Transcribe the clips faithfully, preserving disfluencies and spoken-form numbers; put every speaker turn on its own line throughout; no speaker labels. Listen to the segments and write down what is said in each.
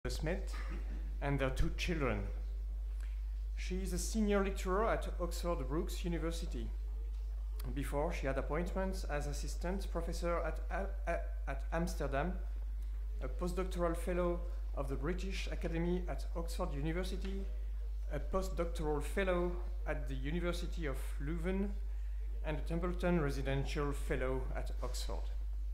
Smith and their two children. She is a senior lecturer at Oxford Brookes University. Before, she had appointments as assistant professor at, at, at Amsterdam, a postdoctoral fellow of the British Academy at Oxford University, a postdoctoral fellow at the University of Leuven, and a Templeton Residential Fellow at Oxford.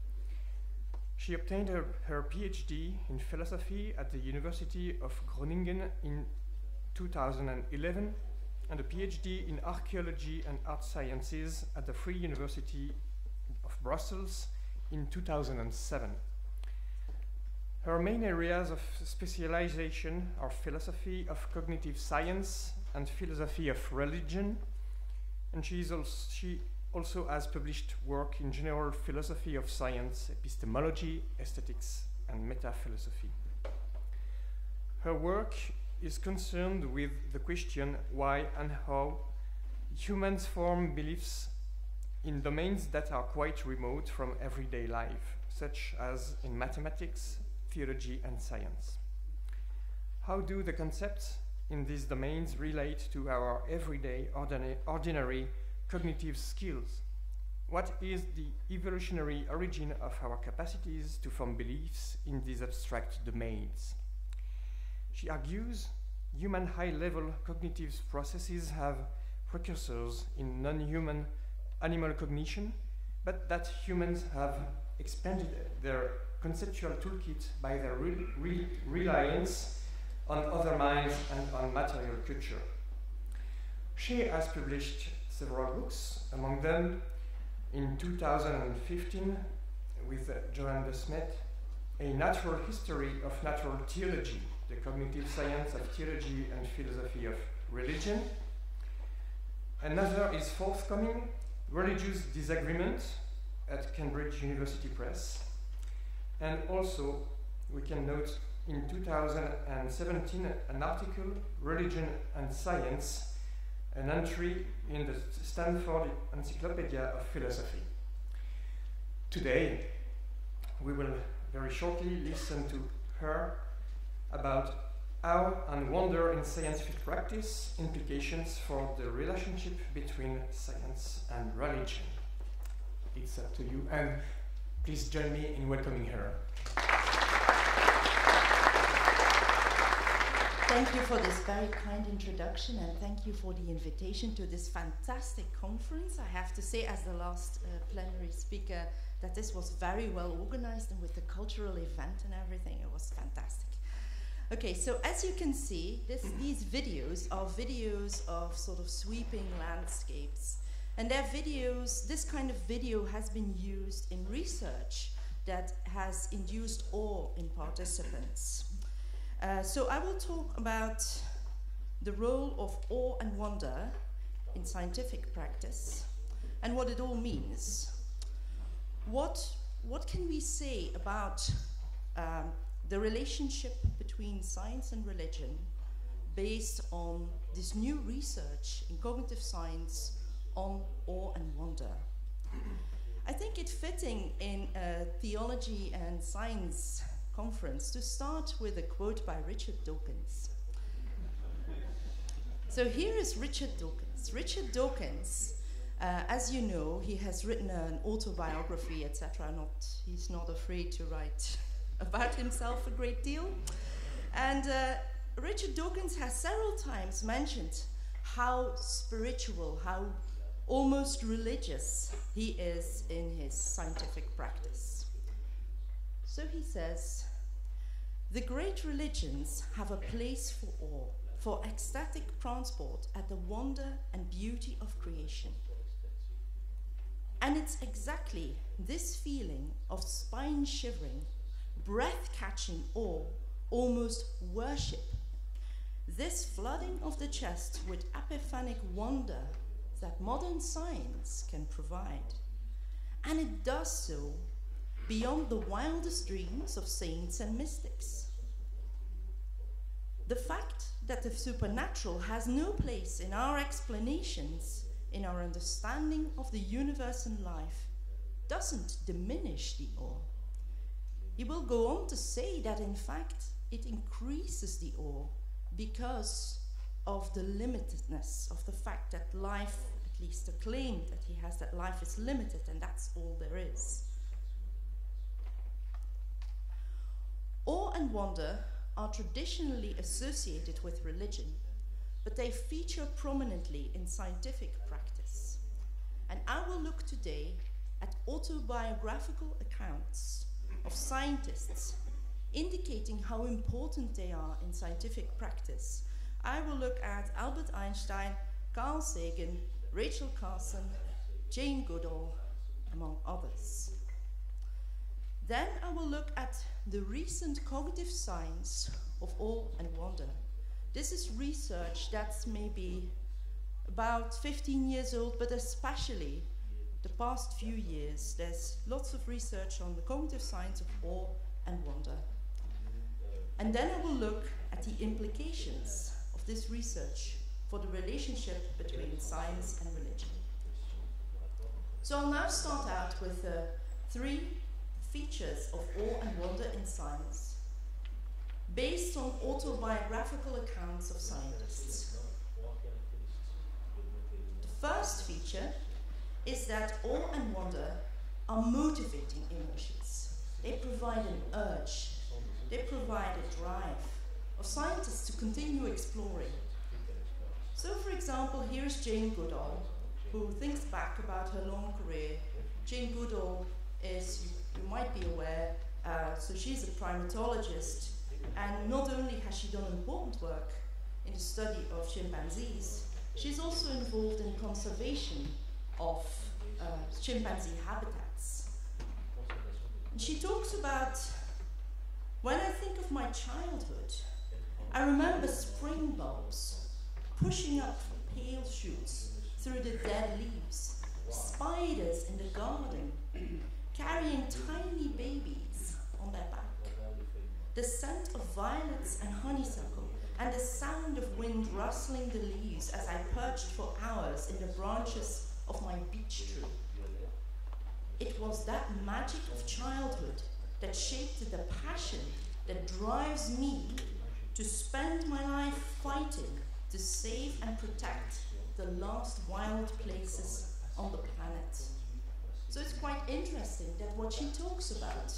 She obtained her, her PhD in philosophy at the University of Groningen in two thousand eleven and a PhD in archaeology and art sciences at the Free University of Brussels in two thousand seven. Her main areas of specialization are philosophy of cognitive science and philosophy of religion, and she, is also, she also has published work in general philosophy of science, epistemology, aesthetics, and metaphilosophy. Her work is concerned with the question why and how humans form beliefs in domains that are quite remote from everyday life, such as in mathematics, theology, and science. How do the concepts in these domains relate to our everyday, ordinary, ordinary cognitive skills? What is the evolutionary origin of our capacities to form beliefs in these abstract domains? She argues human high-level cognitive processes have precursors in non-human animal cognition, but that humans have expanded their conceptual toolkit by their re re reliance on other minds and on material culture. She has published several books, among them in two thousand fifteen with uh, Joanne de Smet, A Natural History of Natural Theology, the Cognitive Science of Theology and Philosophy of Religion. Another is forthcoming, Religious Disagreement at Cambridge University Press. And also, we can note in two thousand seventeen an article, Religion and Science, an entry in the Stanford Encyclopedia of Philosophy. Today, we will very shortly listen to her about awe and wonder in scientific practice, implications for the relationship between science and religion. It's up to you, and please join me in welcoming her.
Thank you for this very kind introduction, and thank you for the invitation to this fantastic conference. I have to say, as the last uh, plenary speaker, that this was very well organized, and with the cultural event and everything, it was fantastic. Okay, so as you can see, this, these videos are videos of sort of sweeping landscapes. And they're videos, this kind of video has been used in research that has induced awe in participants. Uh, so I will talk about the role of awe and wonder in scientific practice and what it all means. What, what can we say about um, the relationship between science and religion based on this new research in cognitive science on awe and wonder? I think it's fitting in a theology and science conference to start with a quote by Richard Dawkins. So here is Richard Dawkins. Richard Dawkins, uh, as you know, he has written an autobiography, et cetera. Not, he's not afraid to write about himself a great deal. And uh, Richard Dawkins has several times mentioned how spiritual, how almost religious he is in his scientific practice. So he says, the great religions have a place for awe, for ecstatic transport at the wonder and beauty of creation. And it's exactly this feeling of spine-shivering, breath-catching awe, almost worship, this flooding of the chest with epiphanic wonder that modern science can provide. And it does so beyond the wildest dreams of saints and mystics. The fact that the supernatural has no place in our explanations, in our understanding of the universe and life, doesn't diminish the awe. He will go on to say that, in fact, it increases the awe because of the limitedness, of the fact that life, at least the claim that he has, that life is limited and that's all there is. Awe and wonder are traditionally associated with religion, but they feature prominently in scientific practice. And I will look today at autobiographical accounts of scientists indicating how important they are in scientific practice. I will look at Albert Einstein, Carl Sagan, Rachel Carson, Jane Goodall, among others. Then I will look at the recent cognitive science of awe and wonder. This is research that's maybe about fifteen years old, but especially the past few years. There's lots of research on the cognitive science of awe and wonder. And then I will look at the implications of this research for the relationship between science and religion. So I'll now start out with uh, three features of awe and wonder in science, based on autobiographical accounts of scientists. The first feature is that awe and wonder are motivating emotions. They provide an urge, they provide a drive of scientists to continue exploring. So for example, here's Jane Goodall, who thinks back about her long career. Jane Goodall is, you, you might be aware, uh, so she's a primatologist, and not only has she done important work in the study of chimpanzees, she's also involved in conservation of uh, chimpanzee habitats. And she talks about, when I think of my childhood, I remember spring bulbs pushing up pale shoots through the dead leaves, spiders in the garden, carrying tiny babies on their back, the scent of violets and honeysuckle, and the sound of wind rustling the leaves as I perched for hours in the branches of my beech tree. It was that magic of childhood that shaped the passion that drives me to spend my life fighting to save and protect the last wild places on the planet. So it's quite interesting that what she talks about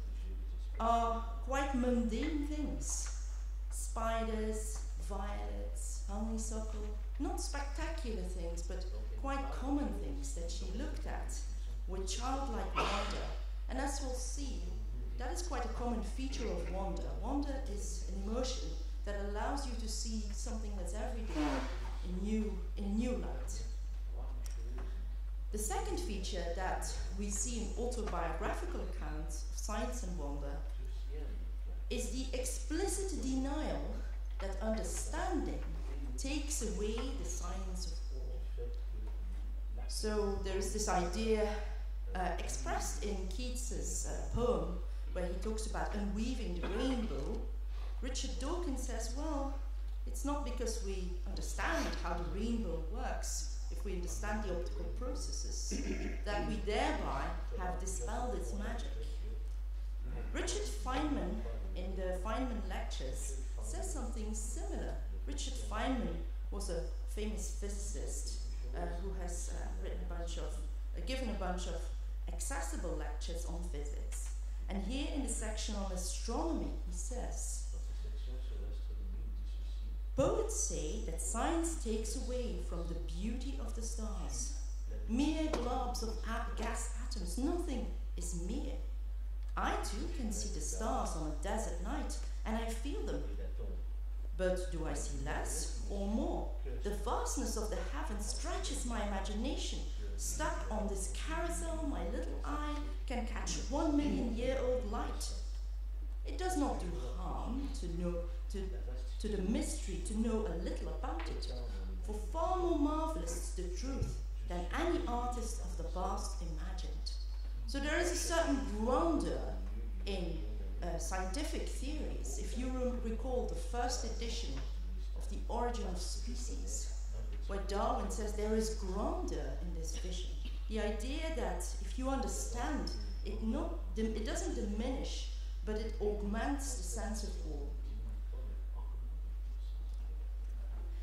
are quite mundane things. Spiders, violets, honeysuckle, not spectacular things, but quite common things that she looked at with childlike wonder. And as we'll see, that is quite a common feature of wonder. Wonder is an emotion that allows you to see something that's everyday in new, in new light. The second feature that we see in autobiographical accounts of science and wonder is the explicit denial that understanding takes away the science of awe. So there is this idea uh, expressed in Keats's uh, poem where he talks about unweaving the rainbow. Richard Dawkins says, well, it's not because we understand how the rainbow works, if we understand the optical processes, that we thereby have dispelled its magic. Richard Feynman, in the Feynman Lectures, says something similar. Richard Feynman was a famous physicist uh, who has uh, written a bunch of, uh, given a bunch of accessible lectures on physics. And here in the section on astronomy, he says, poets say that science takes away from the beauty of the stars. Mere globs of gas atoms, nothing is mere. I too can see the stars on a desert night, and I feel them. But do I see less or more? The vastness of the heavens stretches my imagination. Stuck on this carousel, my little eye can catch one million year old light. It does not do harm to know to to the mystery to know a little about it, for far more marvelous is the truth than any artist of the past imagined. So there is a certain grandeur in uh, scientific theories. If you re recall the first edition of The Origin of Species, where Darwin says there is grandeur in this vision. The idea that if you understand, it, not, it doesn't diminish, but it augments the sense of awe.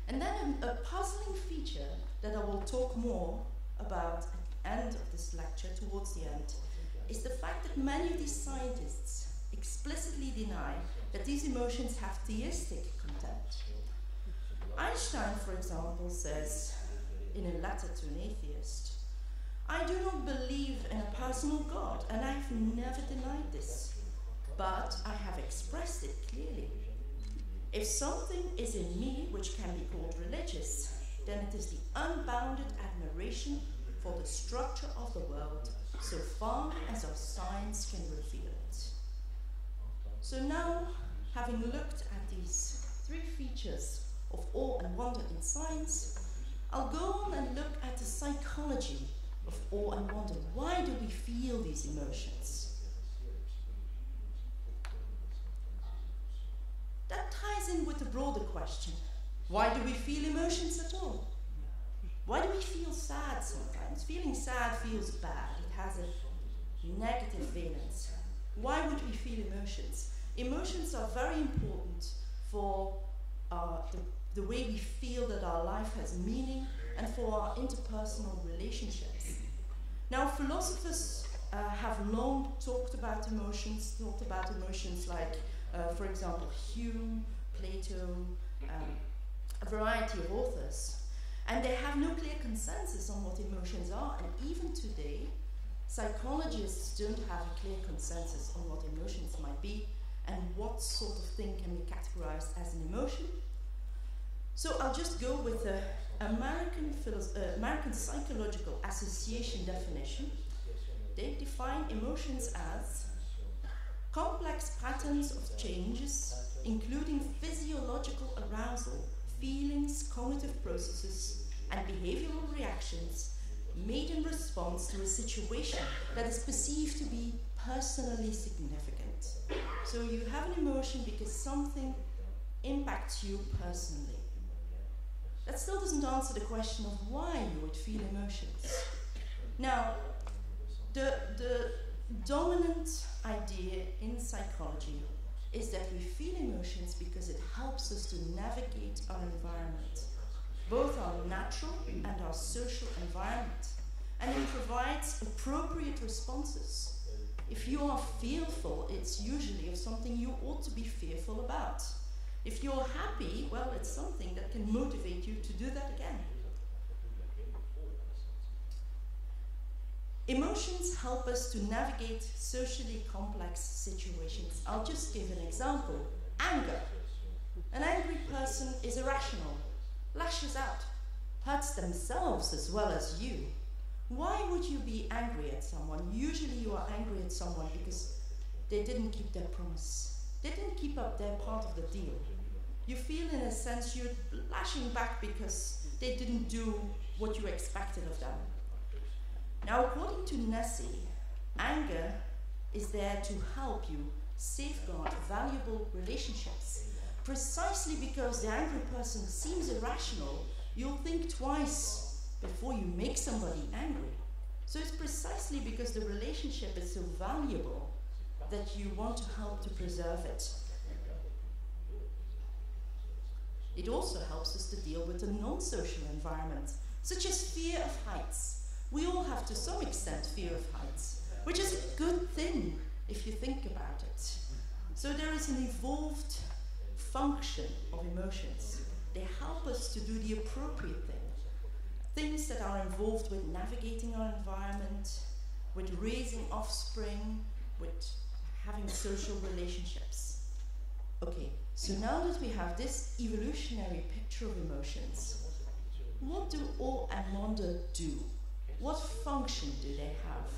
And then a, a puzzling feature that I will talk more about at the end of this lecture, towards the end, is the fact that many of these scientists explicitly deny that these emotions have theistic content. Einstein, for example, says in a letter to an atheist, "I do not believe in a personal God, and I have never denied this, but I have expressed it clearly. If something is in me which can be called religious, then it is the unbounded admiration for the structure of the world, so far as our science can reveal it." So now, having looked at these three features of awe and wonder in science, I'll go on and look at the psychology of awe and wonder. Why do we feel these emotions? That ties in with the broader question. Why do we feel emotions at all? Why do we feel sad sometimes? Feeling sad feels bad. It has a negative valence. Why would we feel emotions? Emotions are very important for uh, the, the way we feel that our life has meaning and for our interpersonal relationships. Now, philosophers uh, have long talked about emotions, talked about emotions like, uh, for example, Hume, Plato, um, a variety of authors. And they have no clear consensus on what emotions are, and even today, psychologists don't have a clear consensus on what emotions might be and what sort of thing can be categorized as an emotion. So I'll just go with the American, uh, American Psychological Association definition. They define emotions as complex patterns of changes, including physiological arousal, feelings, cognitive processes, and behavioral reactions made in response to a situation that is perceived to be personally significant. So you have an emotion because something impacts you personally. That still doesn't answer the question of why you would feel emotions. Now, the, the dominant idea in psychology is that we feel emotions because it helps us to navigate our environment, both our natural and our social environment, and it provides appropriate responses. If you are fearful, it's usually of something you ought to be fearful about. If you're happy, well, it's something that can motivate you to do that again. Emotions help us to navigate socially complex situations. I'll just give an example. Anger. An angry person is irrational, lashes out, hurts themselves as well as you. Why would you be angry at someone? Usually you are angry at someone because they didn't keep their promise. They didn't keep up their part of the deal. You feel, in a sense, you're lashing back because they didn't do what you expected of them. Now, according to Nessie, anger is there to help you safeguard valuable relationships. Precisely because the angry person seems irrational, you'll think twice before you make somebody angry. So it's precisely because the relationship is so valuable that you want to help to preserve it. It also helps us to deal with the non-social environment, such as fear of heights. We all have, to some extent, fear of heights, which is a good thing if you think about it. So there is an evolved function of emotions. They help us to do the appropriate thing. Things that are involved with navigating our environment, with raising offspring, with having social relationships. Okay, so now that we have this evolutionary picture of emotions, what do awe and wonder do? What function do they have?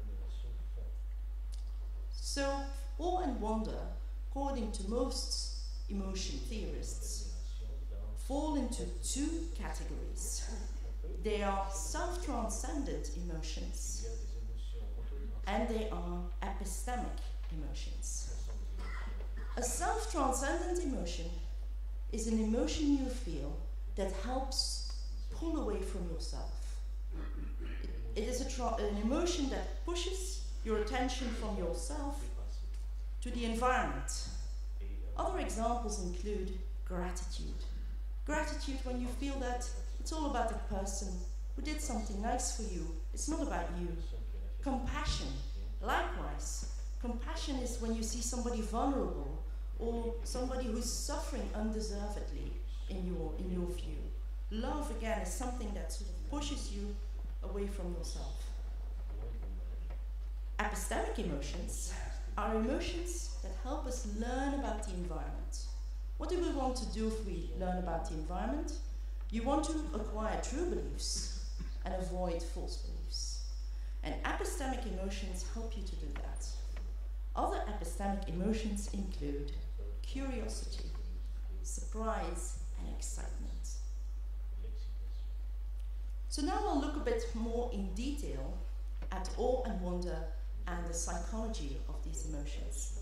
So, awe and wonder, according to most emotion theorists, fall into two categories. They are self-transcendent emotions, and they are epistemic emotions. A self-transcendent emotion is an emotion you feel that helps pull away from yourself. It, it is a tra- an emotion that pushes your attention from yourself to the environment. Other examples include gratitude. Gratitude when you feel that it's all about that person who did something nice for you. It's not about you. Compassion, likewise. Compassion is when you see somebody vulnerable or somebody who's suffering undeservedly in your, in your view. Love, again, is something that sort of pushes you away from yourself. Epistemic emotions are emotions that help us learn about the environment. What do we want to do if we learn about the environment? You want to acquire true beliefs and avoid false beliefs. And epistemic emotions help you to do that. Other epistemic emotions include curiosity, surprise, and excitement. So now we'll look a bit more in detail at awe and wonder and the psychology of these emotions.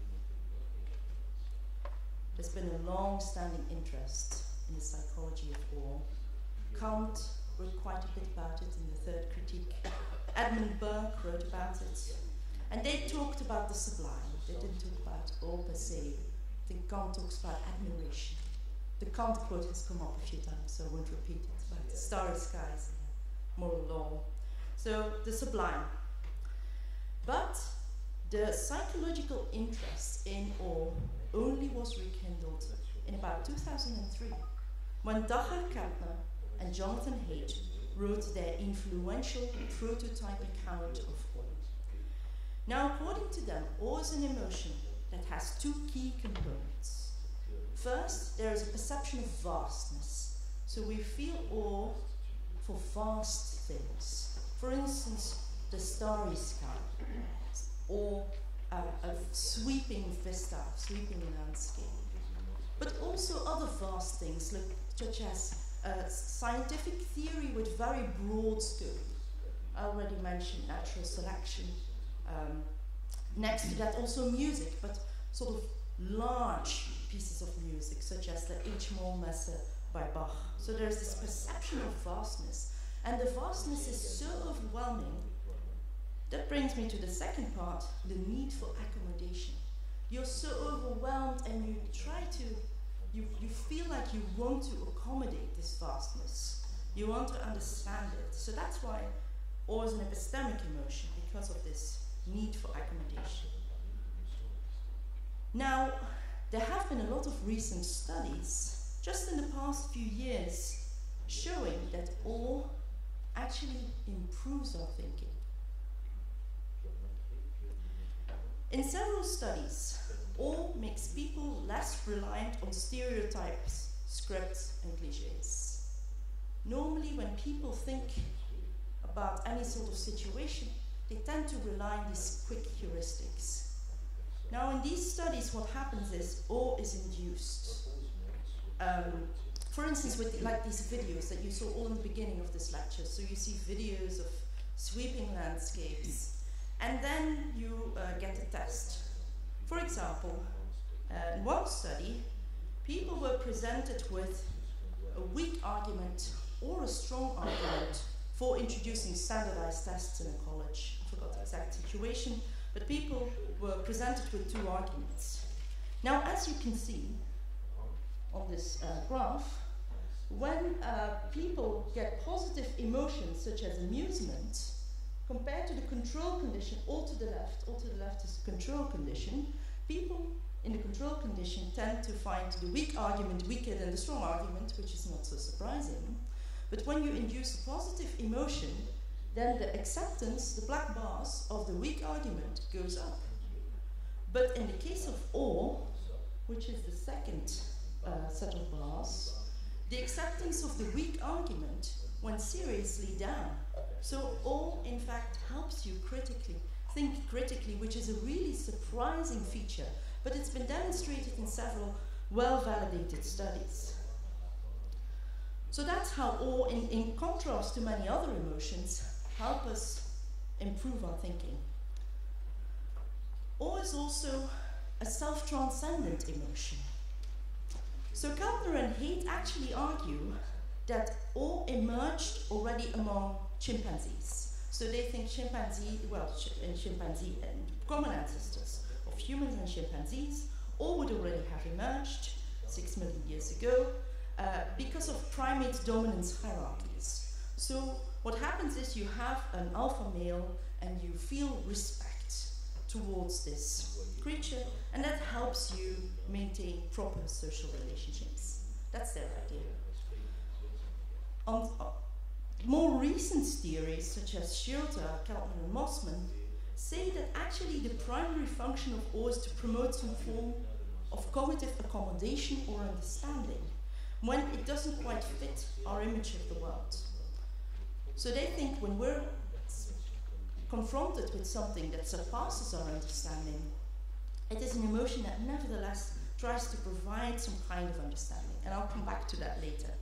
There's been a long-standing interest in the psychology of awe. Kant wrote quite a bit about it in the Third Critique. Edmund Burke wrote about it. And they talked about the sublime. They didn't talk about awe per se. I think Kant talks about admiration. The Kant quote has come up a few times, so I won't repeat it, about the starry skies, moral law. So, the sublime. But the psychological interest in awe only was rekindled in about two thousand three, when Dacher Keltner and Jonathan Haidt wrote their influential prototype account of awe. Now, according to them, awe is an emotion that has two key components. First, there is a perception of vastness. So we feel awe for vast things. For instance, the starry sky, or uh, a sweeping vista, sweeping landscape. But also other vast things, like, such as uh, scientific theory with very broad scope. I already mentioned natural selection. Um, next to that, also music, but sort of large pieces of music, such as the H-Moll Messe by Bach. So there's this perception of vastness, and the vastness is so overwhelming. That brings me to the second part, the need for accommodation. You're so overwhelmed and you try to, you, you feel like you want to accommodate this vastness. You want to understand it. So that's why awe is an epistemic emotion, because of this need for accommodation. Now, there have been a lot of recent studies, just in the past few years, showing that awe actually improves our thinking. In several studies, awe makes people less reliant on stereotypes, scripts, and cliches. Normally, when people think about any sort of situation, they tend to rely on these quick heuristics. Now, in these studies, what happens is awe is induced. Um, for instance, with like these videos that you saw all in the beginning of this lecture. So you see videos of sweeping landscapes, and then you uh, get a test. For example, uh, in one study, people were presented with a weak argument or a strong argument for introducing standardized tests in a college. I forgot the exact situation, but people were presented with two arguments. Now, as you can see on this uh, graph, when uh, people get positive emotions such as amusement, compared to the control condition, all to the left, all to the left is the control condition, people in the control condition tend to find the weak argument weaker than the strong argument, which is not so surprising. But when you induce a positive emotion, then the acceptance, the black bars of the weak argument goes up. But in the case of awe, which is the second uh, set of bars, the acceptance of the weak argument went seriously down. So awe, in fact, helps you critically, think critically, which is a really surprising feature, but it's been demonstrated in several well-validated studies. So that's how awe, in, in contrast to many other emotions, help us improve our thinking. Awe is also a self-transcendent emotion. So Keltner and Haidt actually argue that awe emerged already among chimpanzees. So they think chimpanzee, well, ch and chimpanzee and common ancestors of humans and chimpanzees, awe would already have emerged six million years ago. uh, because of primate dominance hierarchies. So what happens is you have an alpha male and you feel respect towards this creature, and that helps you maintain proper social relationships. That's their idea. On, uh, more recent theories, such as Schilter, Keltner, and Mossman, say that actually the primary function of awe is to promote some form of cognitive accommodation or understanding when it doesn't quite fit our image of the world. So they think when we're confronted with something that surpasses our understanding, it is an emotion that nevertheless tries to provide some kind of understanding. And I'll come back to that later.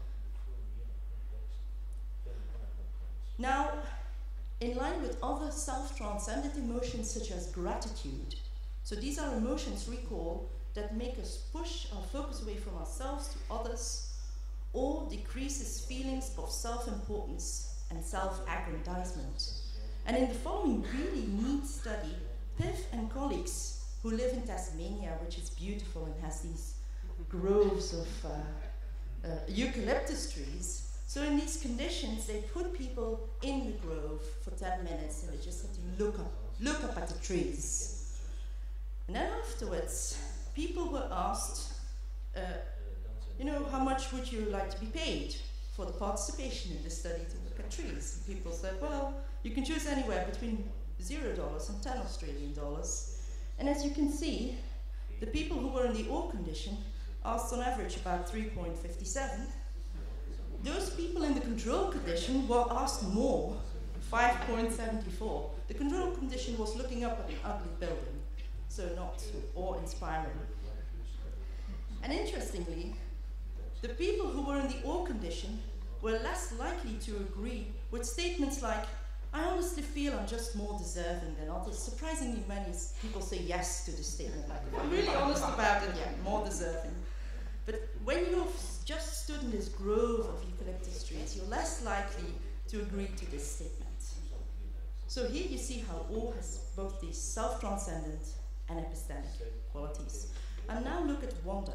Now, in line with other self-transcendent emotions such as gratitude, so these are emotions, recall, that make us push our focus away from ourselves to others, or decreases feelings of self-importance and self-aggrandizement. And in the following really neat study, Piv and colleagues who live in Tasmania, which is beautiful and has these groves of uh, uh, eucalyptus trees. So in these conditions, they put people in the grove for ten minutes and they just had to look up, look up at the trees. And then afterwards, people were asked, uh, you know, how much would you like to be paid for the participation in this study to look at trees? And people said, well, you can choose anywhere between zero dollars and ten Australian dollars. And as you can see, the people who were in the awe condition asked on average about three point five seven. Those people in the control condition were asked more, five point seven four. The control condition was looking up at an ugly building, so not awe-inspiring. And interestingly, the people who were in the awe condition were less likely to agree with statements like, I honestly feel I'm just more deserving than others. Surprisingly many people say yes to this statement, like, if I'm really honest about it, yeah, more deserving. But when you've just stood in this grove of eucalyptus trees, you're less likely to agree to this statement. So here you see how awe has both these self-transcendent and epistemic qualities. And now look at wonder.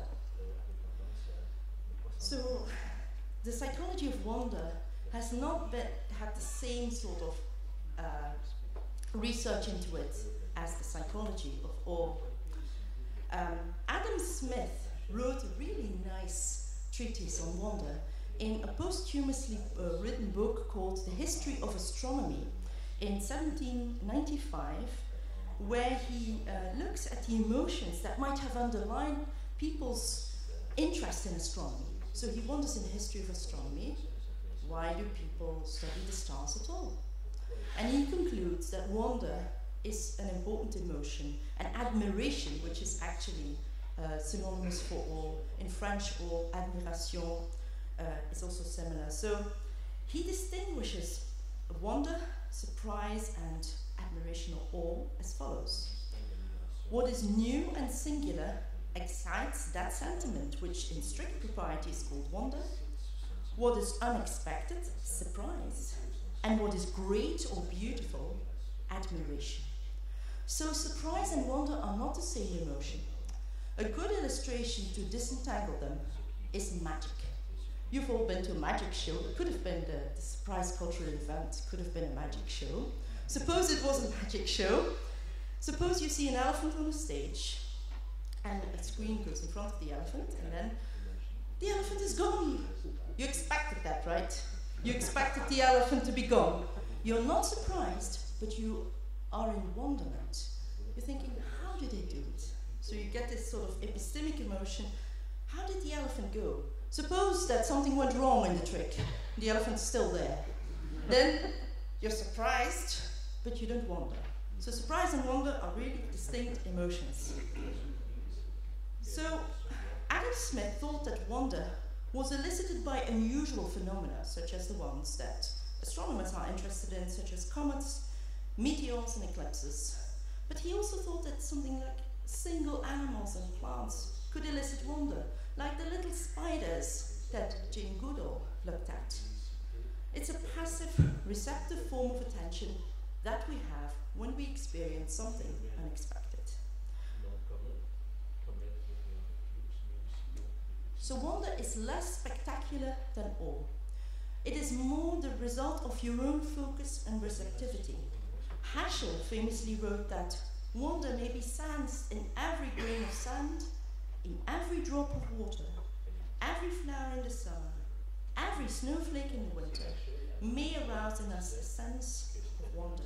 So the psychology of wonder has not been, had the same sort of uh, research into it as the psychology of awe. Um, Adam Smith wrote a really nice treatise on wonder in a posthumously uh, written book called The History of Astronomy in seventeen ninety-five, where he uh, looks at the emotions that might have underlined people's interest in astronomy. So he wonders in the history of astronomy, why do people study the stars at all? And he concludes that wonder is an important emotion, and admiration, which is actually uh, synonymous for awe. In French, awe, admiration, uh, is also similar. So he distinguishes wonder, surprise, and admiration or awe as follows. What is new and singular excites that sentiment, which in strict propriety is called wonder. What is unexpected, surprise. And what is great or beautiful, admiration. So surprise and wonder are not the same emotion. A good illustration to disentangle them is magic. You've all been to a magic show. It could have been the, the surprise cultural event, could have been a magic show. Suppose it was a magic show. Suppose you see an elephant on a stage, and a screen goes in front of the elephant, and then the elephant is gone. You expected that, right? You expected the elephant to be gone. You're not surprised, but you are in wonderment. You're thinking, how did they do it? So you get this sort of epistemic emotion. How did the elephant go? Suppose that something went wrong in the trick. The elephant's still there. Then you're surprised, but you don't wonder. So surprise and wonder are really distinct emotions. So Adam Smith thought that wonder was elicited by unusual phenomena, such as the ones that astronomers are interested in, such as comets, meteors, and eclipses. But he also thought that something like single animals and plants could elicit wonder, like the little spiders that Jane Goodall looked at. It's a passive, receptive form of attention that we have when we experience something unexpected. So wonder is less spectacular than awe. It is more the result of your own focus and receptivity. Heschel famously wrote that wonder may be sensed in every grain of sand, in every drop of water, every flower in the summer, every snowflake in the winter, may arouse in us a sense of wonder.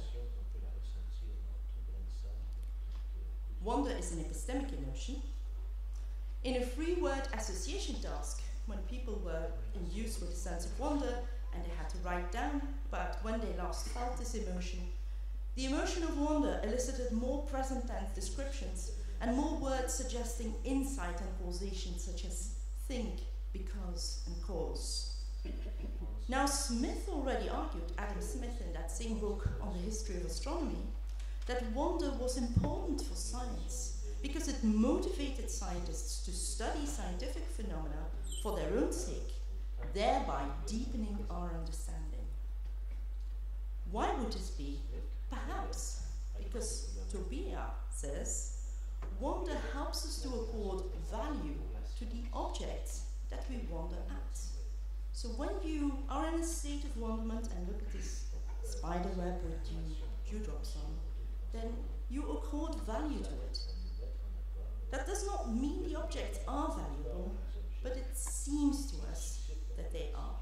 Wonder is an epistemic emotion. In a free word association task, when people were in use with a sense of wonder and they had to write down about when they last felt this emotion, the emotion of wonder elicited more present tense descriptions and more words suggesting insight and causation, such as think, because, and cause. Now, Smith already argued, Adam Smith, in that same book on the history of astronomy, that wonder was important for science because it motivated scientists to study scientific phenomena for their own sake, thereby deepening our understanding. Why would this be? Perhaps because Tobia says, wonder helps us to accord value to the objects that we wonder at. So when you are in a state of wonderment and look at this spider web with dew, dewdrops on, then you accord value to it. That does not mean the objects are valuable, but it seems to us that they are.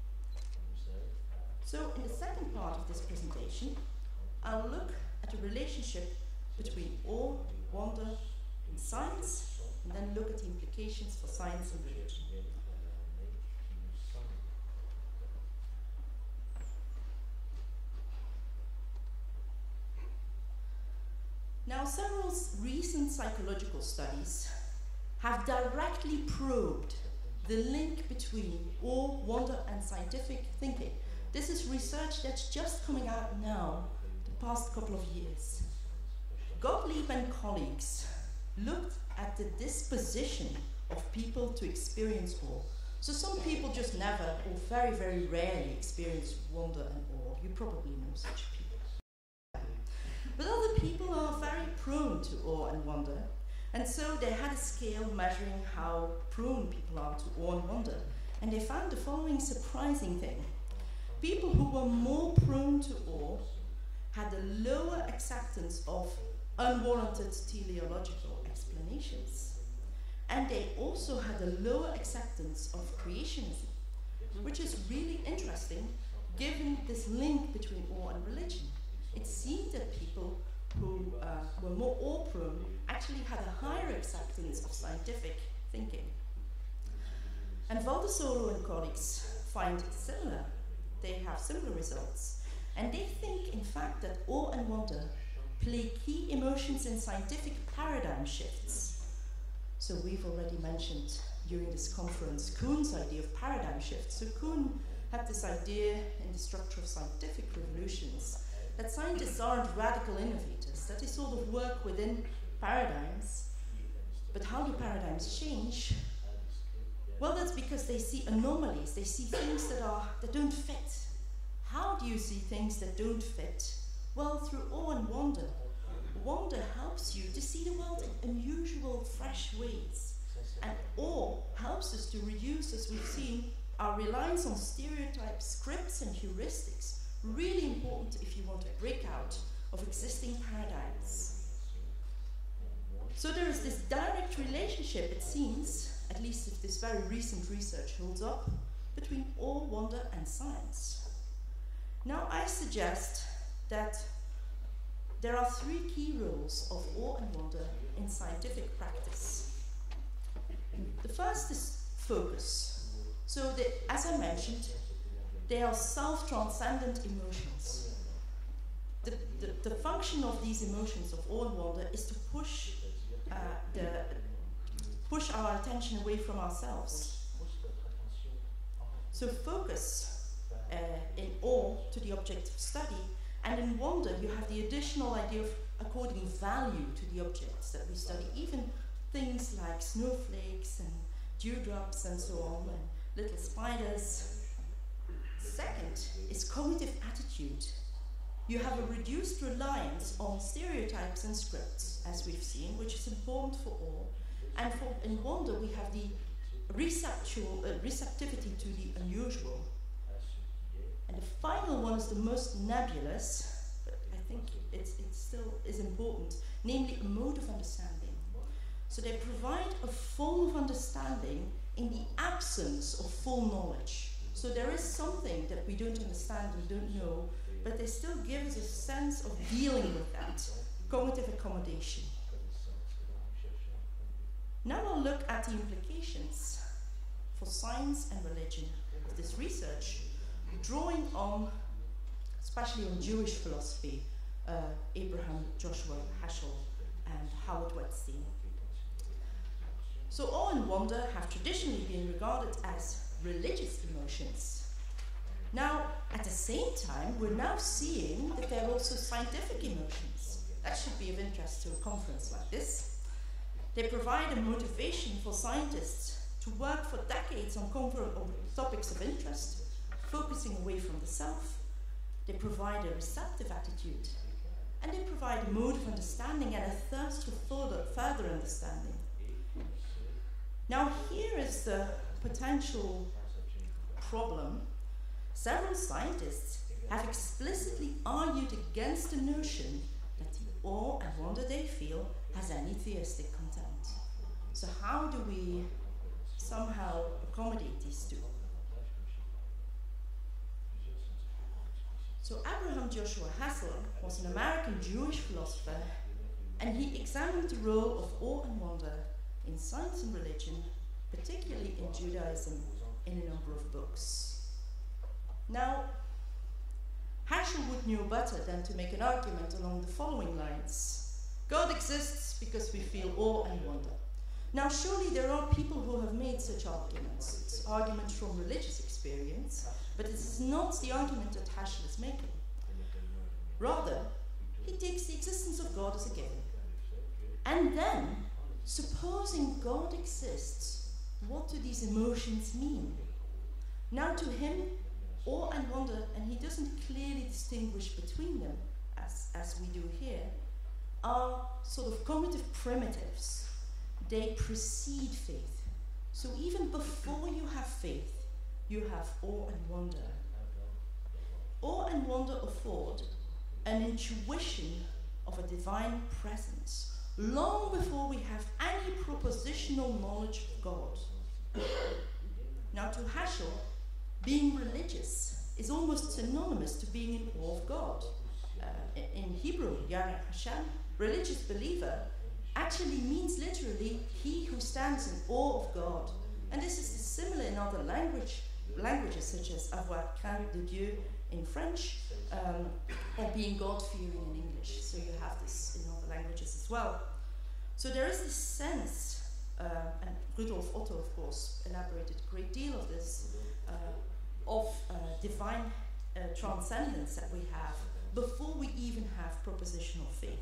So in the second part of this presentation, I'll look at the relationship between awe, wonder, and science, and then look at the implications for science and religion. Now, several recent psychological studies have directly probed the link between awe, wonder, and scientific thinking. This is research that's just coming out now, the past couple of years. Gottlieb and colleagues looked at the disposition of people to experience awe. So some people just never, or very, very rarely experience wonder and awe. You probably know such people. But other people are very prone to awe and wonder, and so they had a scale measuring how prone people are to awe and wonder, and they found the following surprising thing. People who were more prone to awe had a lower acceptance of unwarranted teleological explanations, and they also had a lower acceptance of creationism, which is really interesting given this link between awe and religion. It seemed that people who uh, were more awe-prone actually had a higher acceptance of scientific thinking. And Valdesolo and colleagues find it similar. They have similar results. And they think, in fact, that awe and wonder play key emotions in scientific paradigm shifts. So we've already mentioned during this conference Kuhn's idea of paradigm shifts. So Kuhn had this idea in the structure of scientific revolutions that scientists aren't radical innovators, that they sort of work within paradigms. But how do paradigms change? Well, that's because they see anomalies, they see things that, are, that don't fit. How do you see things that don't fit? Well, through awe and wonder. Wonder helps you to see the world in unusual, fresh ways. And awe helps us to reduce, as we've seen, our reliance on stereotypes, scripts, and heuristics. Really important if you want to break out of existing paradigms. So there is this direct relationship, it seems, at least if this very recent research holds up, between awe, wonder, and science. Now I suggest that there are three key roles of awe and wonder in scientific practice. The first is focus. So the, as I mentioned, they are self-transcendent emotions. The, the, the function of these emotions of awe and wonder is to push, uh, the, push our attention away from ourselves. So focus uh, in awe to the object of study, and in wonder you have the additional idea of according value to the objects that we study, even things like snowflakes and dewdrops and so on, and little spiders. Second is cognitive attitude. You have a reduced reliance on stereotypes and scripts, as we've seen, which is important for awe. And for, in wonder, we have the receptual, uh, receptivity to the unusual. And the final one is the most nebulous, but I think it's, it still is important, namely a mode of understanding. So they provide a form of understanding in the absence of full knowledge. So there is something that we don't understand and don't know, but they still give us a sense of dealing with that, cognitive accommodation. Now I'll look at the implications for science and religion of this research, drawing on, especially on Jewish philosophy, uh, Abraham Joshua Heschel and Howard Wetstein. So awe and wonder have traditionally been regarded as religious emotions. Now, at the same time, we're now seeing that they're also scientific emotions. That should be of interest to a conference like this. They provide a motivation for scientists to work for decades on topics of interest, focusing away from the self. They provide a receptive attitude. And they provide a mode of understanding and a thirst for further, further understanding. Now here is the potential problem. Several scientists have explicitly argued against the notion that the awe and wonder they feel has any theistic content. So how do we somehow accommodate these two? So Abraham Joshua Heschel was an American Jewish philosopher, and he examined the role of awe and wonder in science and religion, particularly in Judaism, in a number of books. Now, Heschel would know better than to make an argument along the following lines. God exists because we feel awe and wonder. Now, surely there are people who have made such arguments. It's arguments from religious experience, but it is not the argument that Heschel is making. Rather, he takes the existence of God as a given. And then, supposing God exists, what do these emotions mean? Now to him, awe and wonder, and he doesn't clearly distinguish between them, as, as we do here, are sort of cognitive primitives. They precede faith. So even before you have faith, you have awe and wonder. Awe and wonder afford an intuition of a divine presence, long before we have any propositional knowledge of God. Now to Heschel, being religious is almost synonymous to being in awe of God. Uh, in, in Hebrew, Yareh Hashem, religious believer, actually means literally he who stands in awe of God. And this is similar in other language, languages such as avoir crainte de Dieu in French, um, or being God-fearing in English. So you have this in other languages as well. So there is this sense, uh, and Rudolf Otto, of course, elaborated a great deal of this, uh, of uh, divine uh, transcendence that we have before we even have propositional faith.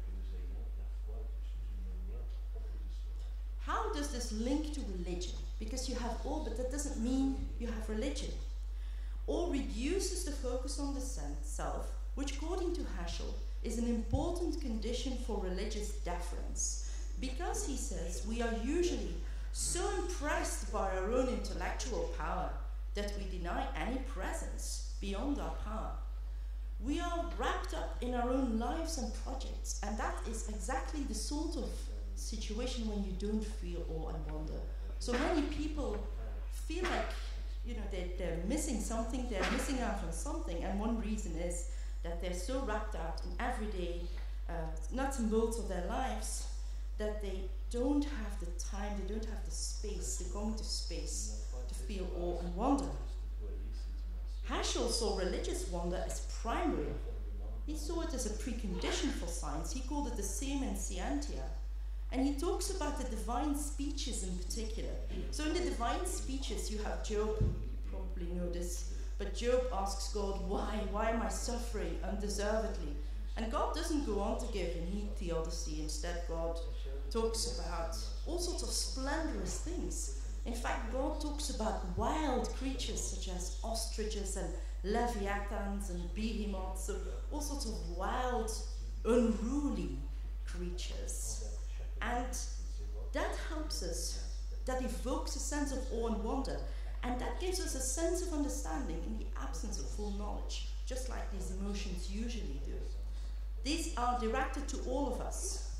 How does this link to religion? Because you have awe, but that doesn't mean you have religion. Awe reduces the focus on the self, which according to Heschel is an important condition for religious deference. Because, he says, we are usually so impressed by our own intellectual power that we deny any presence beyond our power. We are wrapped up in our own lives and projects, and that is exactly the sort of situation when you don't feel awe and wonder. So many people feel like, you know, they're, they're missing something, they're missing out on something, and one reason is that they're so wrapped out in everyday uh, nuts and bolts of their lives that they don't have the time, they don't have the space, the cognitive space to feel awe and wonder. Heschel saw religious wonder as primary. He saw it as a precondition for science. He called it the semen scientia. And he talks about the divine speeches in particular. So in the divine speeches, you have Job, you probably know this, but Job asks God, why? Why am I suffering undeservedly? And God doesn't go on to give a neat theodicy. Instead, God talks about all sorts of splendorous things. In fact, God talks about wild creatures such as ostriches and leviathans and behemoths, so all sorts of wild, unruly creatures. And that helps us that evokes a sense of awe and wonder, and that gives us a sense of understanding in the absence of full knowledge, just like these emotions usually do. These are directed to all of us.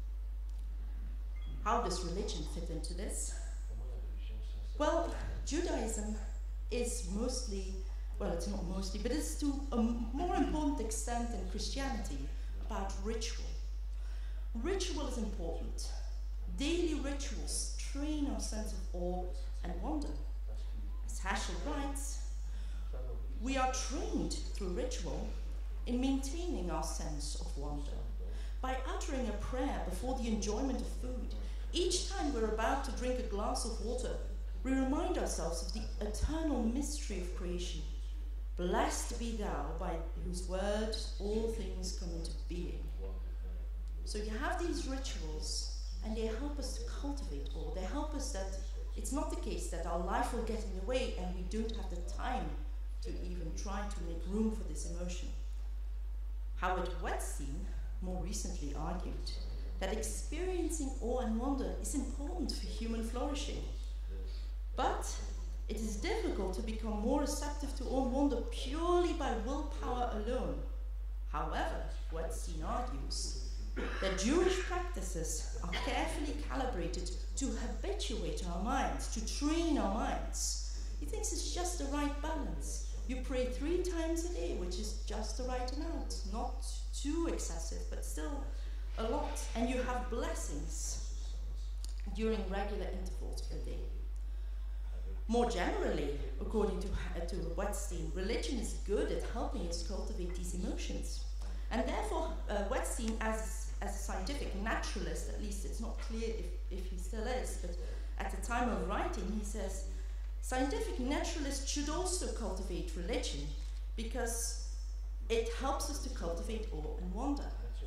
How does religion fit into this? Well, Judaism is mostly, well, it's not mostly, but it's to a more important extent than Christianity about ritual. Ritual is important. Daily rituals train our sense of awe and wonder. As Heschel writes, we are trained through ritual in maintaining our sense of wonder. By uttering a prayer before the enjoyment of food, each time we're about to drink a glass of water, we remind ourselves of the eternal mystery of creation. Blessed be thou, by whose word all things come into being. So you have these rituals, and they help us to cultivate awe. They help us that it's not the case that our life will get in the way and we don't have the time to even try to make room for this emotion. Howard Wetstein more recently argued that experiencing awe and wonder is important for human flourishing. But it is difficult to become more receptive to awe and wonder purely by willpower alone. However, Wetstein argues that Jewish practices are carefully calibrated to habituate our minds, to train our minds. He thinks it's just the right balance. You pray three times a day, which is just the right amount, not too excessive, but still a lot. And you have blessings during regular intervals per day. More generally, according to, uh, to Wetstein, religion is good at helping us cultivate these emotions. And therefore, uh, Wetstein, as, as a scientific naturalist, at least it's not clear if, if he still is, but at the time of writing, he says, scientific naturalists should also cultivate religion because it helps us to cultivate awe and wonder.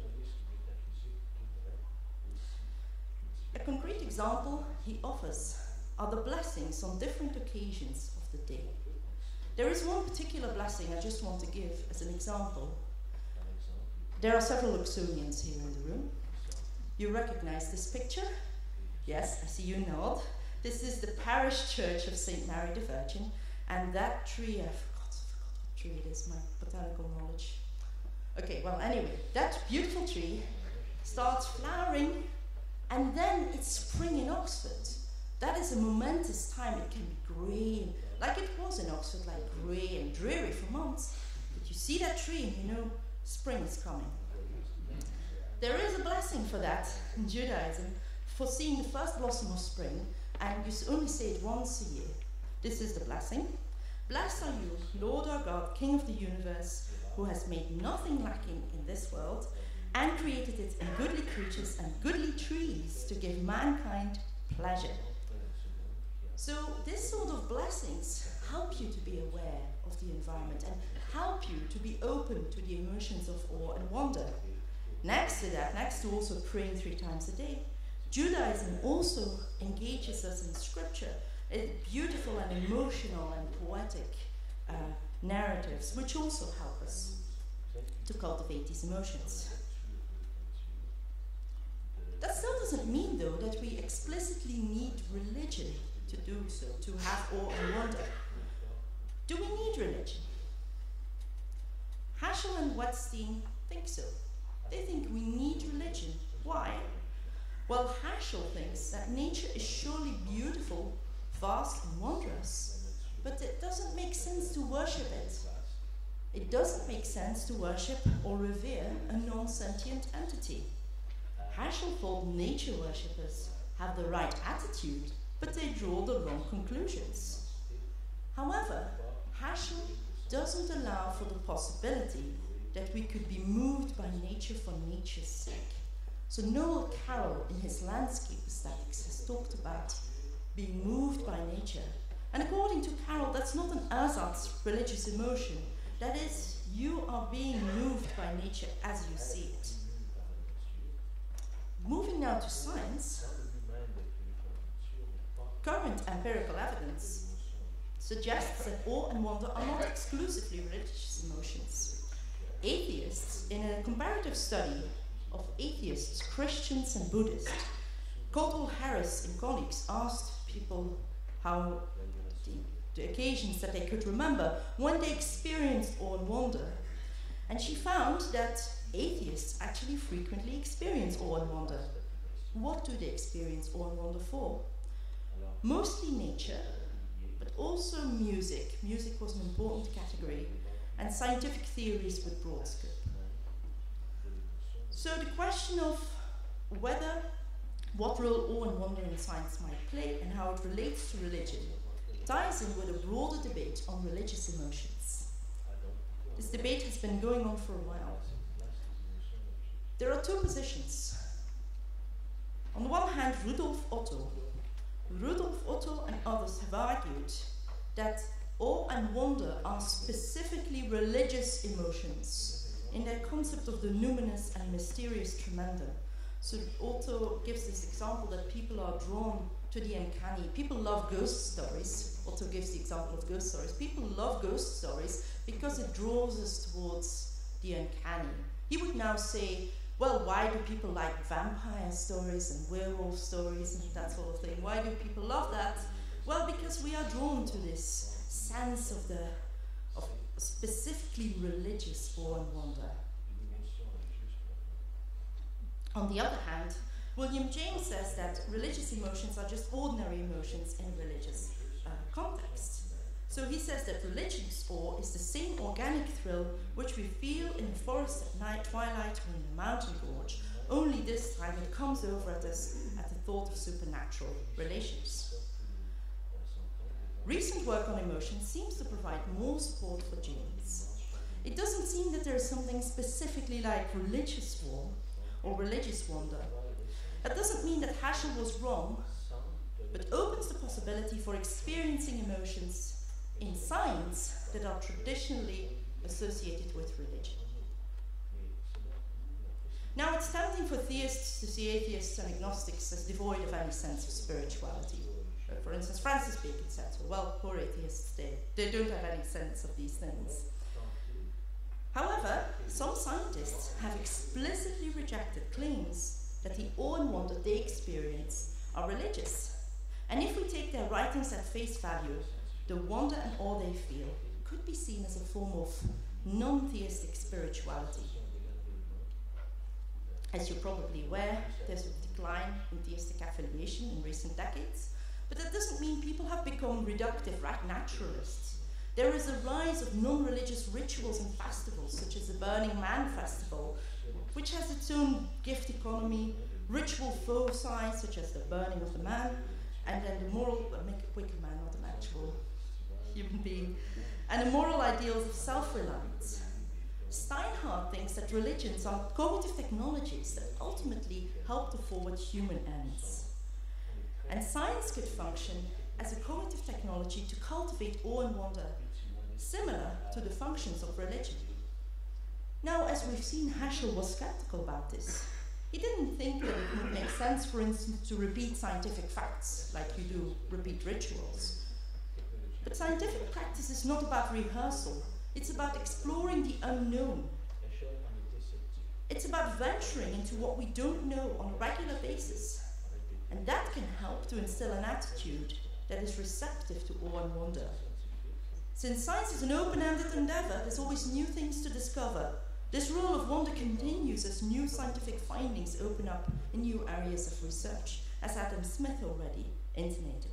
A concrete example he offers are the blessings on different occasions of the day. There is one particular blessing I just want to give as an example. There are several Oxonians here in the room. You recognize this picture? Yes, I see you nod. This is the parish church of Saint Mary the Virgin, and that tree, I forgot, I forgot what tree it is, my botanical knowledge. Okay, well anyway, that beautiful tree starts flowering, and then it's spring in Oxford. That is a momentous time. It can be grey, like it was in Oxford, like grey and dreary for months. But you see that tree and you know spring is coming. There is a blessing for that in Judaism, for seeing the first blossom of spring, and you only say it once a year. This is the blessing. Blessed are you, Lord our God, King of the universe, who has made nothing lacking in this world, and created it in goodly creatures and goodly trees to give mankind pleasure. So this sort of blessings help you to be aware of the environment and help you to be open to the emotions of awe and wonder. Next to that, next to also praying three times a day, Judaism also engages us in scripture, beautiful and emotional and poetic uh, narratives, which also help us to cultivate these emotions. That still doesn't mean, though, that we explicitly need religion to do so, to have awe and wonder. Do we need religion? Heschel and Wetstein think so. They think we need religion. Why? Well, Heschel thinks that nature is surely beautiful, vast and wondrous, but it doesn't make sense to worship it. It doesn't make sense to worship or revere a non-sentient entity. Heschel thought nature worshippers have the right attitude, but they draw the wrong conclusions. However, Heschel doesn't allow for the possibility that we could be moved by nature for nature's sake. So Noel Carroll, in his landscape aesthetics, has talked about being moved by nature. And according to Carroll, that's not an ersatz religious emotion. That is, you are being moved by nature as you see it. Moving now to science, current empirical evidence suggests that awe and wonder are not exclusively religious emotions. Atheists, in a comparative study of atheists, Christians and Buddhists, Caldwell Harris and colleagues asked people how the, the occasions that they could remember when they experienced awe and wonder. And she found that atheists actually frequently experience awe and wonder. What do they experience awe and wonder for? Mostly nature, but also music. Music was an important category, and scientific theories with broad scope. So the question of whether, what role awe and wonder in science might play and how it relates to religion ties in with a broader debate on religious emotions. This debate has been going on for a while. There are two positions. On the one hand, Rudolf Otto. Rudolf Otto and others have argued that awe and wonder are specifically religious emotions in their concept of the numinous and mysterious tremendum. So Otto gives this example that people are drawn to the uncanny. People love ghost stories. Otto gives the example of ghost stories. People love ghost stories because it draws us towards the uncanny. He would now say, well, why do people like vampire stories and werewolf stories and that sort of thing? Why do people love that? Well, because we are drawn to this sense of the of specifically religious awe and wonder. On the other hand, William James says that religious emotions are just ordinary emotions in a religious uh, context. So he says that religious awe is the same organic thrill which we feel in the forest at night, twilight, or in the mountain gorge, only this time it comes over at us at the thought of supernatural relations. Recent work on emotion seems to provide more support for James. It doesn't seem that there is something specifically like religious awe or religious wonder. That doesn't mean that Haschel was wrong, but opens the possibility for experiencing emotions in science that are traditionally associated with religion. Now, it's tempting for theists to see atheists and agnostics as devoid of any sense of spirituality. Uh, for instance, Francis Bacon said, well, poor atheists, they, they don't have any sense of these things. However, some scientists have explicitly rejected claims that the awe and wonder they experience are religious. And if we take their writings at face value, the wonder and awe they feel could be seen as a form of non-theistic spirituality. As you're probably aware, there's a decline in theistic affiliation in recent decades, but that doesn't mean people have become reductive naturalists. There is a rise of non-religious rituals and festivals, such as the Burning Man Festival, which has its own gift economy, ritual foci, such as the burning of the man, and then the moral, uh, make a wicker man, not an actual human being, and the moral ideals of self-reliance. Steinhardt thinks that religions are cognitive technologies that ultimately help to forward human ends. And science could function as a cognitive technology to cultivate awe and wonder, similar to the functions of religion. Now, as we've seen, Haschel was skeptical about this. He didn't think that it would make sense, for instance, to repeat scientific facts, like you do repeat rituals. But scientific practice is not about rehearsal. It's about exploring the unknown. It's about venturing into what we don't know on a regular basis. And that can help to instill an attitude that is receptive to awe and wonder. Since science is an open-ended endeavor, there's always new things to discover. This role of wonder continues as new scientific findings open up in new areas of research, as Adam Smith already intimated.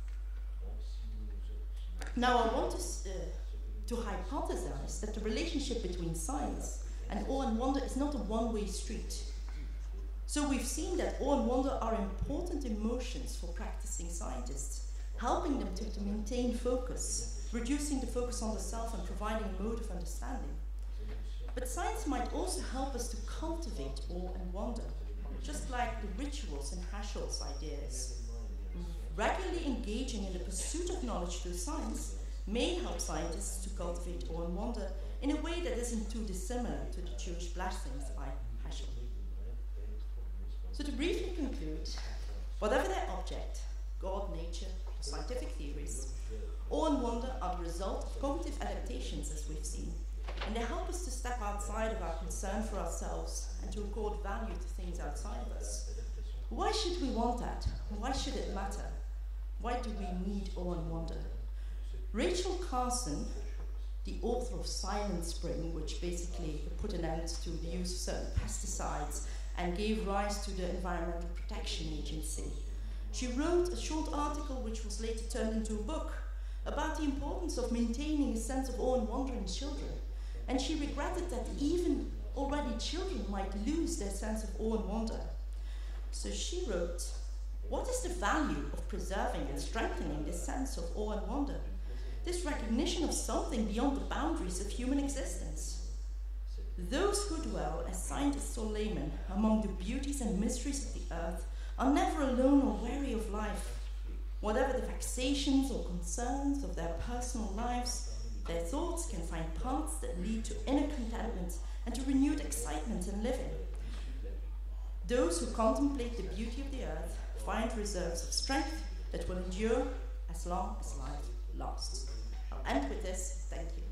Now, I want to, uh, to hypothesize that the relationship between science and awe and wonder is not a one-way street. So we've seen that awe and wonder are important emotions for practicing scientists, helping them to, to maintain focus, reducing the focus on the self and providing a mode of understanding. But science might also help us to cultivate awe and wonder, just like the rituals in Haschel's ideas. Regularly engaging in the pursuit of knowledge through science may help scientists to cultivate awe and wonder in a way that isn't too dissimilar to the Jewish blessings by Haschel. So to briefly conclude, whatever their object, God, nature, scientific theories, awe and wonder are the result of cognitive adaptations, as we've seen, and they help us to step outside of our concern for ourselves and to accord value to things outside of us. Why should we want that? Why should it matter? Why do we need awe and wonder? Rachel Carson, the author of Silent Spring, which basically put an end to the use of certain pesticides and gave rise to the Environmental Protection Agency. She wrote a short article which was later turned into a book about the importance of maintaining a sense of awe and wonder in children. And she regretted that even already children might lose their sense of awe and wonder. So she wrote, "What is the value of preserving and strengthening this sense of awe and wonder? This recognition of something beyond the boundaries of human existence. Those who dwell, as scientists or laymen, among the beauties and mysteries of the earth are never alone or weary of life. Whatever the vexations or concerns of their personal lives, their thoughts can find paths that lead to inner contentment and to renewed excitement in living. Those who contemplate the beauty of the earth find reserves of strength that will endure as long as life lasts." I'll end with this. Thank you.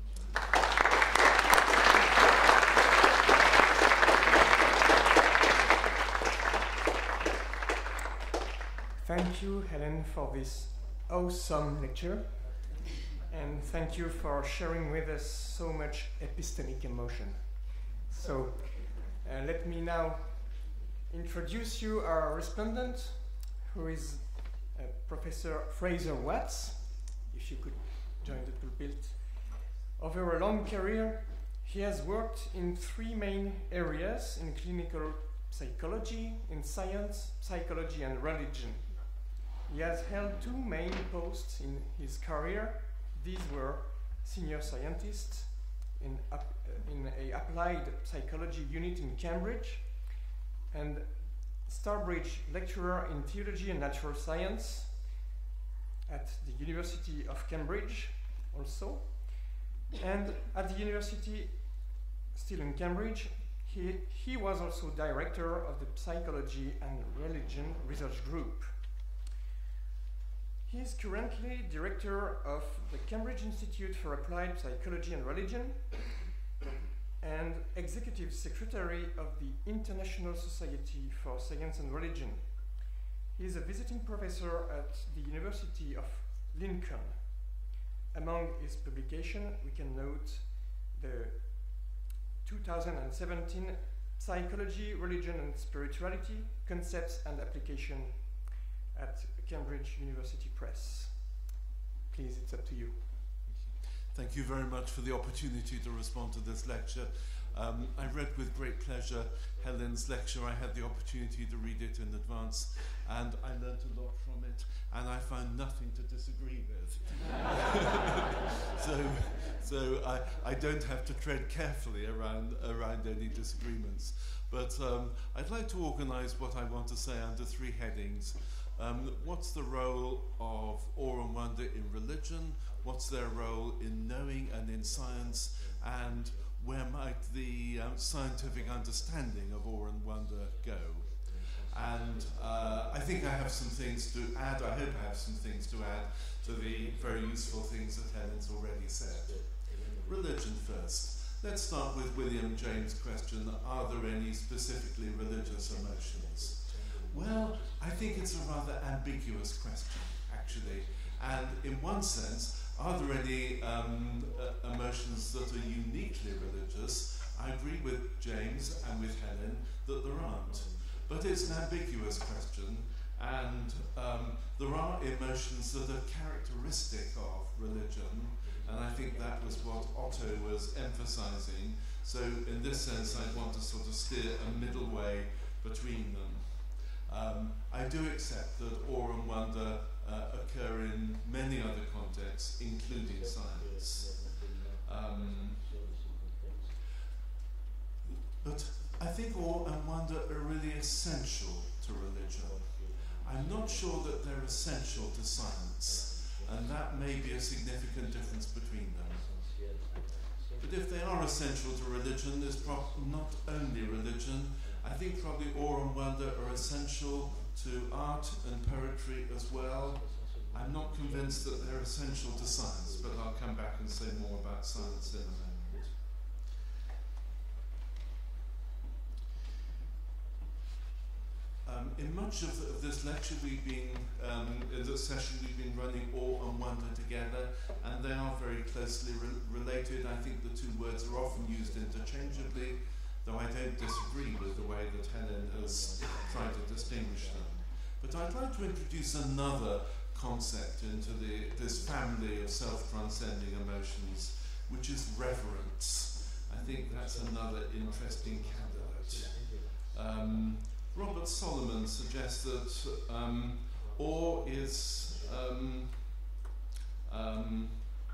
Thank you, Helen, for this awesome lecture. And thank you for sharing with us so much epistemic emotion. So uh, let me now introduce you our respondent, who is uh, Professor Fraser Watts. If you could join the pulpit. Over a long career, he has worked in three main areas: in clinical psychology, in science, psychology, and religion. He has held two main posts in his career. These were senior scientist in, up, uh, in a applied psychology unit in Cambridge, and Starbridge lecturer in theology and natural science at the University of Cambridge also. And at the university, still in Cambridge, he, he was also director of the Psychology and Religion Research Group. He is currently director of the Cambridge Institute for Applied Psychology and Religion and executive secretary of the International Society for Science and Religion. He is a visiting professor at the University of Lincoln. Among his publications, we can note the two thousand seventeen Psychology, Religion and Spirituality, Concepts and Application at Cambridge University Press. Please, it's up to you.
Thank you very much for the opportunity to respond to this lecture. Um, I read with great pleasure Helen's lecture. I had the opportunity to read it in advance, and I learned a lot from it, and I found nothing to disagree with. so so I, I don't have to tread carefully around, around any disagreements. But um, I'd like to organize what I want to say under three headings. Um, what's the role of awe and wonder in religion? What's their role in knowing and in science? And where might the uh, scientific understanding of awe and wonder go? And uh, I think I have some things to add. I hope I have some things to add to the very useful things that Helen's already said. Religion first. Let's start with William James' question, are there any specifically religious emotions? Well, I think it's a rather ambiguous question, actually. And in one sense, are there any um, uh, emotions that are uniquely religious? I agree with James and with Helen that there aren't. But it's an ambiguous question, and um, there are emotions that are characteristic of religion, and I think that was what Otto was emphasizing. So in this sense, I want to sort of steer a middle way between them. Um, I do accept that awe and wonder uh, occur in many other contexts, including science. Um, but I think awe and wonder are really essential to religion. I'm not sure that they're essential to science, and that may be a significant difference between them. But if they are essential to religion, there's pro- not only religion. I think probably awe and wonder are essential to art and poetry as well. I'm not convinced that they're essential to science, but I'll come back and say more about science in a moment. Um, in much of, of this lecture we've been, um, in this session we've been running awe and wonder together, and they are very closely re related. I think the two words are often used interchangeably, though I don't disagree with the way that Helen has tried to distinguish them. But I'd like to introduce another concept into the, this family of self-transcending emotions, which is reverence. I think that's another interesting candidate. Um, Robert Solomon suggests that um, awe is um, um,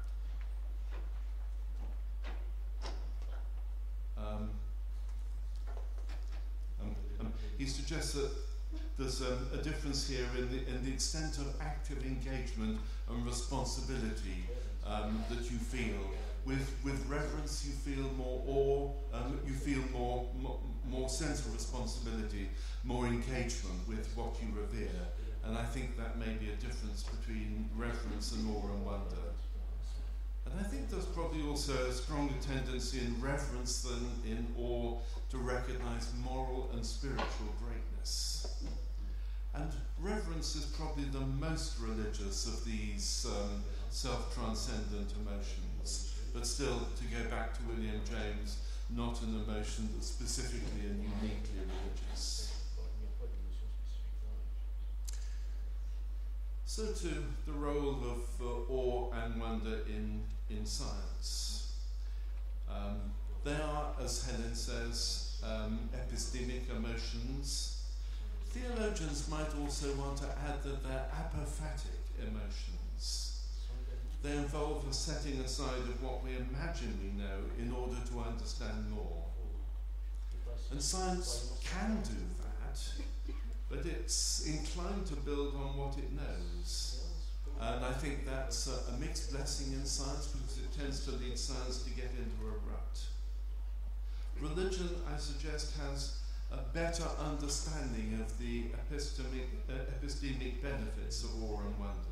um, um, um, he suggests that there's um, a difference here in the, in the extent of active engagement and responsibility um, that you feel. With, with reverence, you feel more awe, um, you feel more, more, more sense of responsibility, more engagement with what you revere. And I think that may be a difference between reverence and awe and wonder. And I think there's probably also a stronger tendency in reverence than in awe to recognize moral and spiritual greatness. And reverence is probably the most religious of these um, self-transcendent emotions. But still, to go back to William James, not an emotion that's specifically and uniquely religious. So to the role of uh, awe and wonder in, in science. Um, they are, as Helen says, um, epistemic emotions. Theologians might also want to add that they're apophatic emotions. They involve a setting aside of what we imagine we know in order to understand more. And science can do that, but it's inclined to build on what it knows. And I think that's a, a mixed blessing in science, because it tends to lead science to get into a rut. Religion, I suggest, has a better understanding of the epistemic, uh, epistemic benefits of awe and wonder.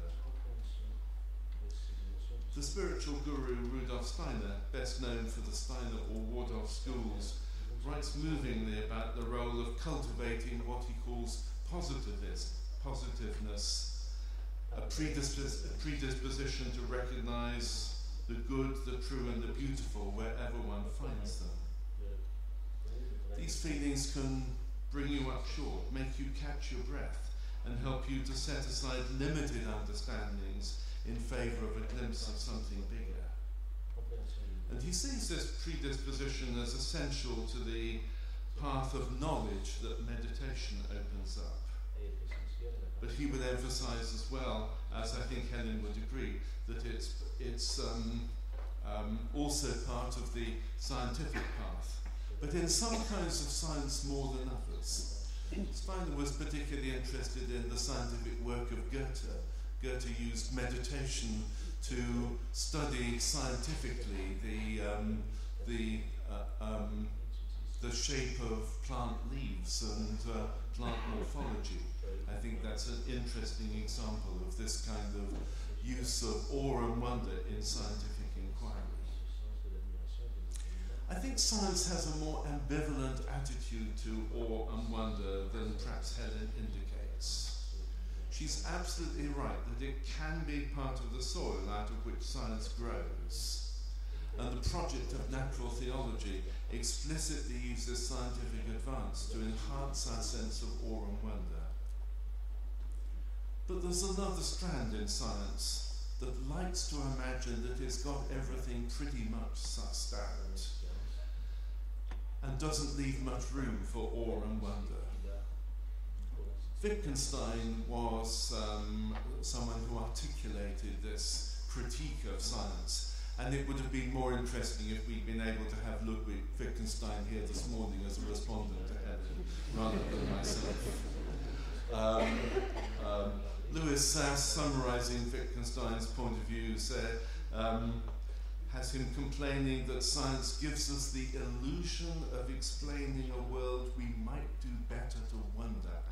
The spiritual guru Rudolf Steiner, best known for the Steiner or Waldorf schools, writes movingly about the role of cultivating what he calls positivism, positiveness, a, predispos a predisposition to recognize the good, the true, and the beautiful wherever one finds them. These feelings can bring you up short, make you catch your breath, and help you to set aside limited understandings in favour of a glimpse of something bigger. And he sees this predisposition as essential to the path of knowledge that meditation opens up. But he would emphasise as well, as I think Helen would agree, that it's, it's um, um, also part of the scientific path. But in some kinds of science more than others. Steiner was particularly interested in the scientific work of Goethe. Goethe used meditation to study scientifically the, um, the, uh, um, the shape of plant leaves and uh, plant morphology. I think that's an interesting example of this kind of use of awe and wonder in scientific inquiry. I think science has a more ambivalent attitude to awe and wonder than perhaps Helen indicates. She's absolutely right that it can be part of the soil out of which science grows. And the project of natural theology explicitly uses scientific advance to enhance our sense of awe and wonder. But there's another strand in science that likes to imagine that it's got everything pretty much sussed out and doesn't leave much room for awe and wonder. Wittgenstein was um, someone who articulated this critique of science, and it would have been more interesting if we'd been able to have Ludwig Wittgenstein here this morning as a respondent to Helen, rather than myself. Um, um, Louis Sass, summarising Wittgenstein's point of view, said, um, has him complaining that science gives us the illusion of explaining a world we might do better to wonder at.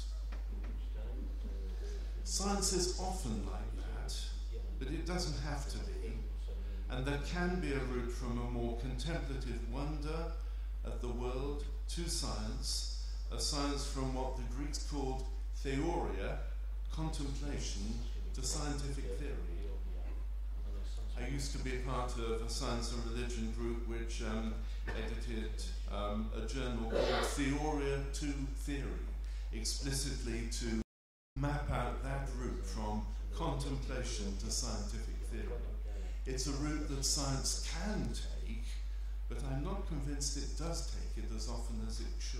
Science is often like that, but it doesn't have to be. And there can be a route from a more contemplative wonder at the world to science, a science from what the Greeks called theoria, contemplation, to scientific theory. I used to be part of a science and religion group which um, edited um, a journal called Theoria to Theory, explicitly to map out that route from contemplation to scientific theory. It's a route that science can take, but I'm not convinced it does take it as often as it should.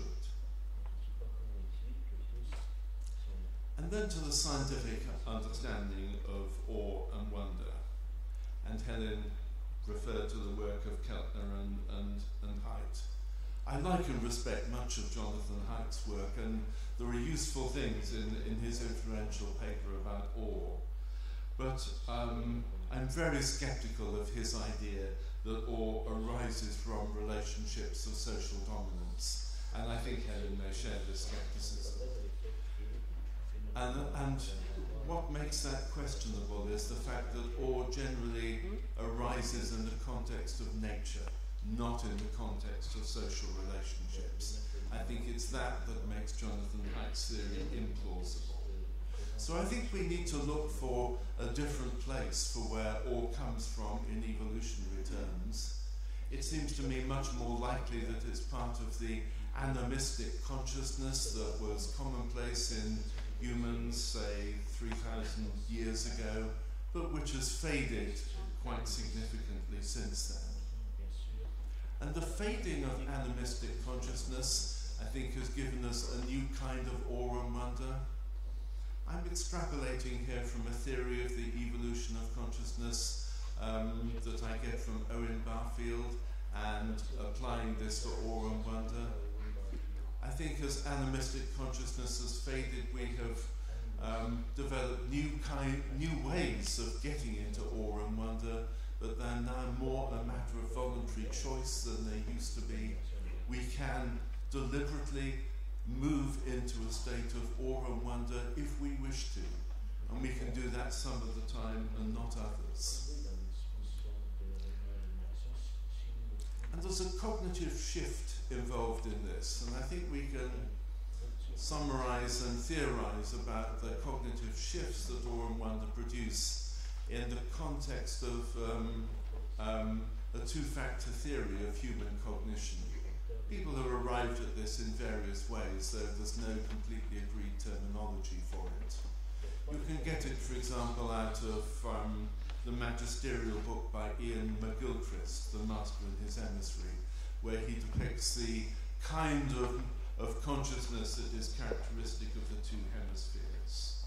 And then to the scientific understanding of awe and wonder. And Helen referred to the work of Keltner and, and, and Haidt. I like and respect much of Jonathan Haidt's work, and there are useful things in, in his influential paper about awe. But um, I'm very skeptical of his idea that awe arises from relationships of social dominance. And I think Helen may share this skepticism. And, and what makes that questionable is the fact that awe generally arises in the context of nature, not in the context of social relationships. I think it's that that makes Jonathan Haidt's theory implausible. So I think we need to look for a different place for where awe comes from in evolutionary terms. It seems to me much more likely that it's part of the animistic consciousness that was commonplace in humans, say, three thousand years ago, but which has faded quite significantly since then. And the fading of animistic consciousness, I think, has given us a new kind of awe and wonder. I'm extrapolating here from a theory of the evolution of consciousness um, that I get from Owen Barfield and applying this to awe and wonder. I think as animistic consciousness has faded, we have um, developed new kind, new ways of getting into awe and wonder, but they're now more a matter of voluntary choice than they used to be. We can deliberately move into a state of awe and wonder if we wish to, and we can do that some of the time and not others. And there's a cognitive shift involved in this, and I think we can summarize and theorize about the cognitive shifts that awe and wonder produce in the context of um, um, a two-factor theory of human cognition. People have arrived at this in various ways, though there's no completely agreed terminology for it. You can get it, for example, out of um, the magisterial book by Ian McGilchrist, The Master and His Emissary, where he depicts the kind of, of consciousness that is characteristic of the two hemispheres.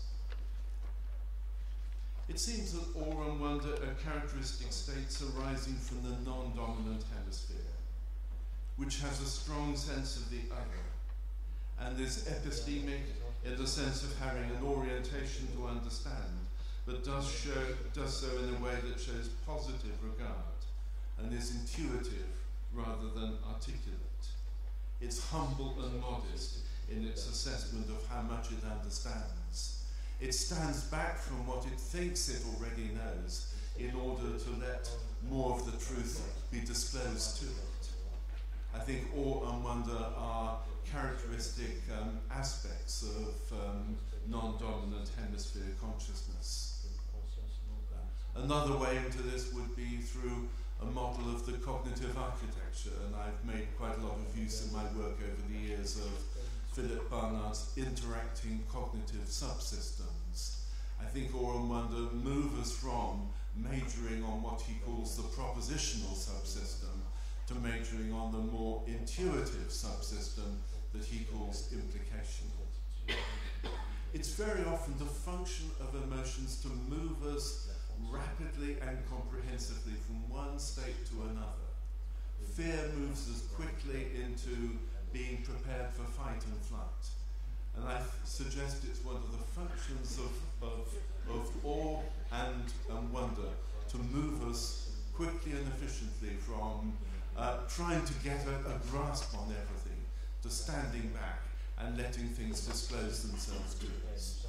It seems that awe and wonder are characteristic states arising from the non-dominant hemisphere, which has a strong sense of the other, and is epistemic in the sense of having an orientation to understand, but does, show, does so in a way that shows positive regard, and is intuitive rather than articulate. It's humble and modest in its assessment of how much it understands. It stands back from what it thinks it already knows in order to let more of the truth be disclosed to it. I think awe and wonder are characteristic um, aspects of um, non-dominant hemisphere consciousness. Another way into this would be through a model of the cognitive architecture, and I've made quite a lot of use in my work over the years of Philip Barnard's interacting cognitive subsystems. I think awe and wonder move us from majoring on what he calls the propositional subsystem to majoring on the more intuitive subsystem that he calls implication. It's very often the function of emotions to move us rapidly and comprehensively from one state to another. Fear moves us quickly into being prepared for fight and flight. And I suggest it's one of the functions of, of, of awe and, and wonder to move us quickly and efficiently from uh, trying to get a, a grasp on everything to standing back and letting things disclose themselves to us.